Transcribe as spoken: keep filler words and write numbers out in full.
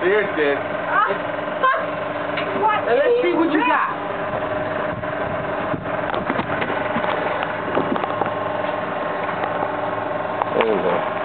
There it did. What? Now let's see what you got. There you go.